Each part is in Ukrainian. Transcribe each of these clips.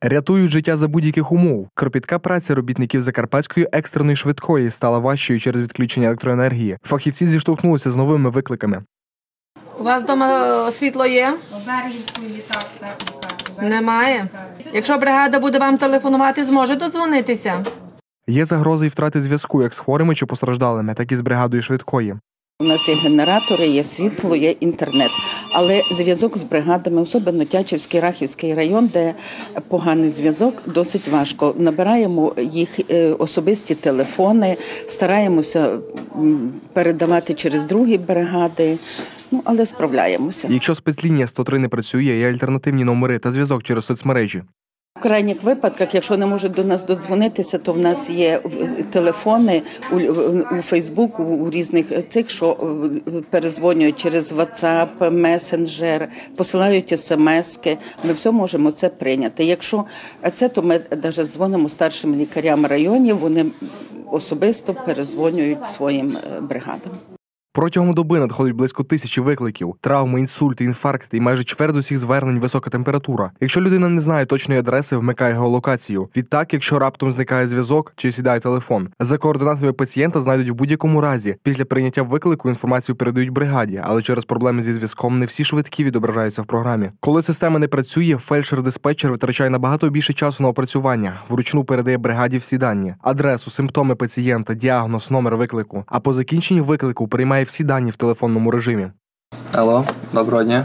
Рятують життя за будь-яких умов. Кропітка праця робітників Закарпатської екстреної швидкої стала важчою через відключення електроенергії. Фахівці зіштовхнулися з новими викликами. У вас вдома світло є? У Берегівської так. Немає? Якщо бригада буде вам телефонувати, зможе додзвонитися? Є загрози і втрати зв'язку як з хворими чи постраждалими, так і з бригадою швидкої. У нас є генератори, є світло, є інтернет. Але зв'язок з бригадами, особливо Тячівський, Рахівський район, де поганий зв'язок, досить важко. Набираємо їх особисті телефони, стараємося передавати через другі бригади, але справляємося. Якщо спецлінія 103 не працює, є альтернативні номери та зв'язок через соцмережі. В крайніх випадках, якщо не можуть до нас додзвонитися, то в нас є телефони у Фейсбук, у різних цих, що перезвонюють через WhatsApp, месенджер, посилають смс-ки. Ми все можемо це прийняти. Якщо це, то ми навіть дзвонимо старшим лікарям районів, вони особисто перезвонюють своїм бригадам. Протягом доби надходить близько 1000 викликів. Травми, інсульти, інфаркти і майже чверть усіх звернень – висока температура. Якщо людина не знає точної адреси, вмикає геолокацію. Відтак, якщо раптом зникає зв'язок чи сідає телефон, за координатами пацієнта знайдуть в будь-якому разі. Після прийняття виклику інформацію передають бригаді, але через проблеми зі зв'язком не всі швидкі відображаються в програмі. Коли система не працює, фельдшер-диспетчер витрачає набагато більше часу на опрацювання. Вручну передає бригаді всі дані – адресу, симптоми пацієнта, діагноз, номер виклику. А по закінченні виклику приймає всі дані в телефонному режимі. Алло, доброго дня.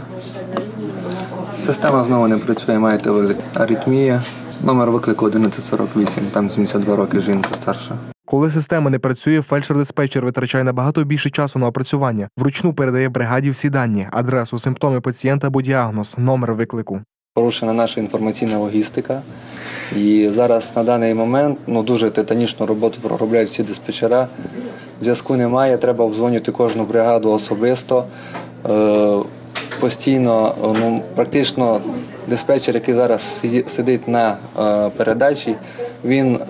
Система знову не працює, маєте аритмія. Номер виклику 1148, там 72 роки, жінка старша. Коли система не працює, фельдшер-диспетчер витрачає набагато більше часу на опрацювання. Вручну передає бригаді всі дані – адресу, симптоми пацієнта або діагноз, номер виклику. Порушена наша інформаційна логістика. І зараз на даний момент дуже титанічну роботу проробляють всі диспетчера. Зв'язку немає, треба обдзвонювати кожну бригаду особисто. Постійно, практично диспетчер, який зараз сидить на передачі, він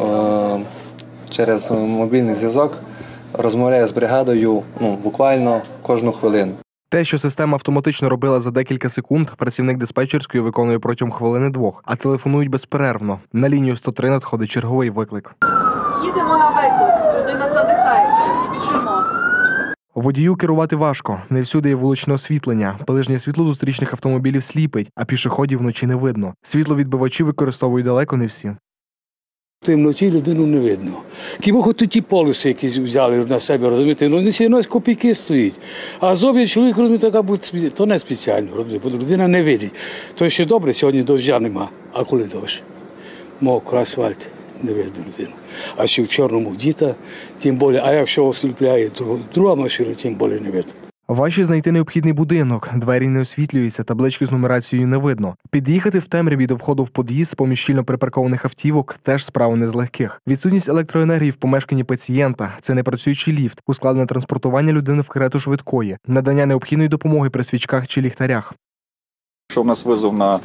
через мобільний зв'язок розмовляє з бригадою буквально кожну хвилину. Те, що система автоматично робила за декілька секунд, працівник диспетчерської виконує протягом хвилини-двох, а телефонують безперервно. На лінію 103 надходить черговий виклик. Їдемо на виклик. Людина задихається. Спішимо. Водію керувати важко. Не всюди є вуличне освітлення. Ближнє світло зустрічних автомобілів сліпить, а пішоходів вночі не видно. Світловідбивачі використовують далеко не всі. Вночі людину не видно. Хіба хоч ті полюси якісь взяли на себе, розумієте, не всі одно копійки стоїть. А зоб'я чоловік, розумієте, то не спеціально, розумієте, бо людина не видить. То ще добре, сьогодні дощу нема, а коли дощ? Мокро, асфальт, не видно людину. А ще в чорному діта, тим більше, а якщо осліпляє друга машина, тим більше не видно. Важче знайти необхідний будинок, двері не освітлюються, таблички з нумерацією не видно. Під'їхати в темряві до входу в під'їзд поміж щільно припаркованих автівок – теж справа не з легких. Відсутність електроенергії в помешканні пацієнта – це непрацюючий ліфт, ускладнене транспортування людини в карету швидкої, надання необхідної допомоги при свічках чи ліхтарях. Якщо в нас визов на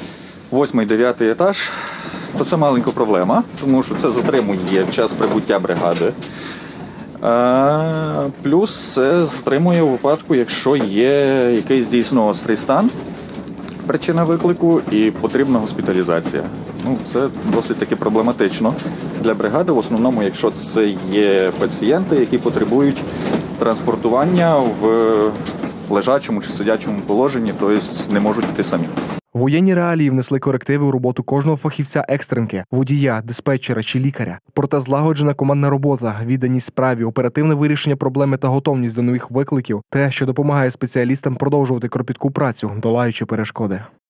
8-9 етаж, то це маленька проблема, тому що це затримує час прибуття бригади. Плюс це затримує у випадку, якщо є якийсь дійсно гострий стан, причина виклику і потрібна госпіталізація. Це досить таки проблематично для бригади, в основному, якщо це є пацієнти, які потребують транспортування в лежачому чи сидячому положенні, тобто не можуть йти самі. Воєнні реалії внесли корективи у роботу кожного фахівця екстренки – водія, диспетчера чи лікаря. Проте злагоджена командна робота, відданість справі, оперативне вирішення проблеми та готовність до нових викликів – те, що допомагає спеціалістам продовжувати кропітку працю, долаючи перешкоди.